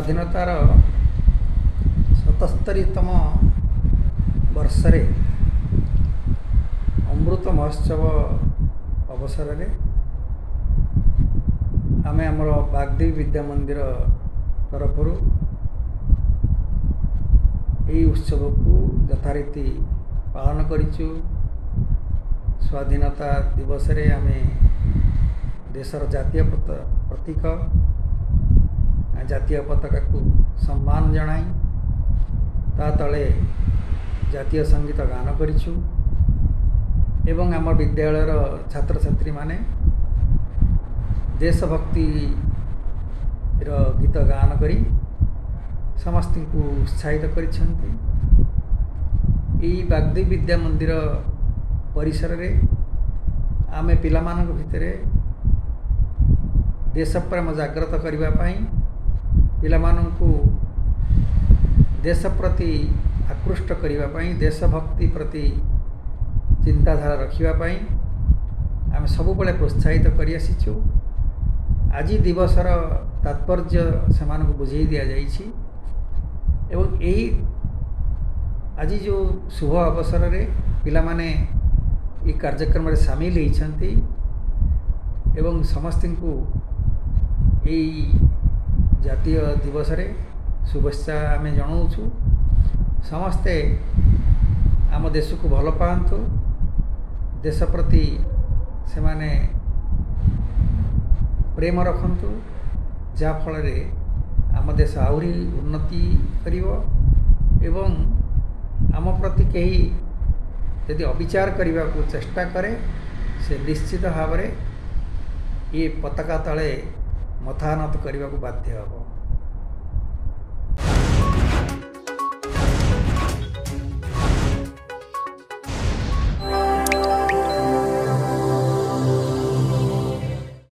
स्वाधीनतार 77तम वर्षरे अमृत महोत्सव अवसर रे आमे आमर बागदेवी विद्या मंदिर तरफ यही उत्सव को यथारीति पालन करिचु। स्वाधीनता दिवस रे आमे देशर जातीय प्रतीक जातीय पताका को सम्मान जनाई ता तले जातीय संगीत गान करिचु एवं आम विद्यालयर छात्र छात्री माने देशभक्ति गीत गान करी समस्त को उत्साहित करिसेंती। बागदेवी विद्या मंदिर परिसर रे आमे पिलामानक भितरे देश प्रेम जागृत करबा पई पिलामानंकु देश प्रति आकृष्ट करबा पई देशभक्ति प्रति चिंताधारा रखिबा पई आमे सब बेले प्रोत्साहित करि आसीछु। आज दिवसर तात्पर्य सेमानकु बुझाई दिया जाइछि एवं यही आज जो शुभ अवसर रे पिला माने ये कार्यक्रम रे शामिल होइछंती एवं समस्त को यही जातीय दिवस रे शुभेच्छा आमे जनाऊछु। समस्ते आम देश को भल पातु देश प्रति से माने प्रेम रखंतु जा फल रे आम देश आहुरी उन्नति करिवो एवं आम प्रति कहीं यदि अविचार करने को चेष्टा करे से निश्चित भाव ये पताका तले मथानत करने को बाध्य हम।